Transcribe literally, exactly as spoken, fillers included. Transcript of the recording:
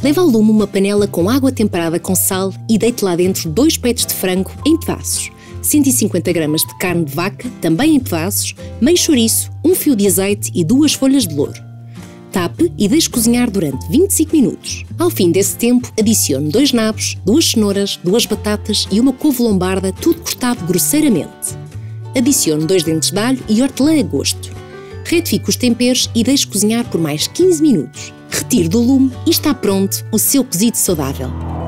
Leve ao lume uma panela com água temperada com sal e deite lá dentro dois peitos de frango em pedaços, cento e cinquenta gramas de carne de vaca, também em pedaços, meio chouriço, um fio de azeite e duas folhas de louro. Tape e deixe cozinhar durante vinte e cinco minutos. Ao fim desse tempo, adicione dois nabos, duas cenouras, duas batatas e uma couve-lombarda, tudo cortado grosseiramente. Adicione dois dentes de alho e hortelã a gosto. Retifique os temperos e deixe cozinhar por mais quinze minutos. Retire do lume e está pronto o seu cozido saudável.